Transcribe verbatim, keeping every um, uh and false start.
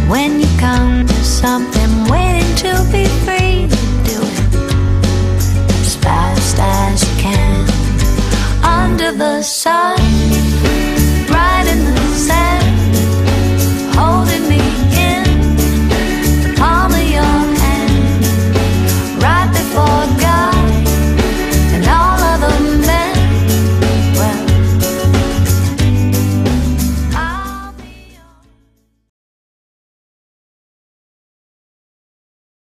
when you come to something waiting to be free, do it as fast as you can under the sun.